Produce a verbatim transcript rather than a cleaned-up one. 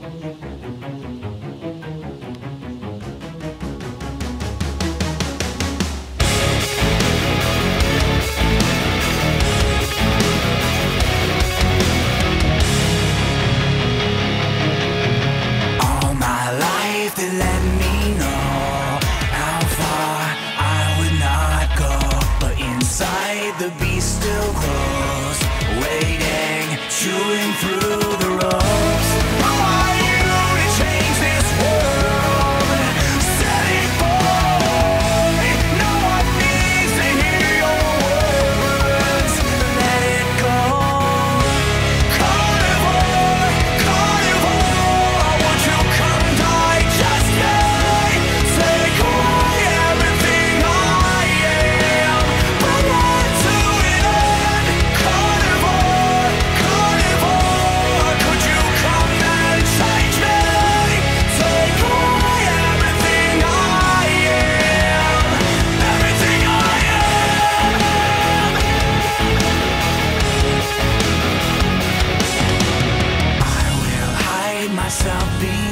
The beast still grows, waiting, chewing through the ropes. Who are you to change this world? Set it free. No one needs to hear your words. Let it go. Carnivore, carnivore, won't you come digest me? Take away everything I am. But what to it end? Carnivore, carnivore, could you come and change me? Take away everything I am. Everything I am. I will hide myself behind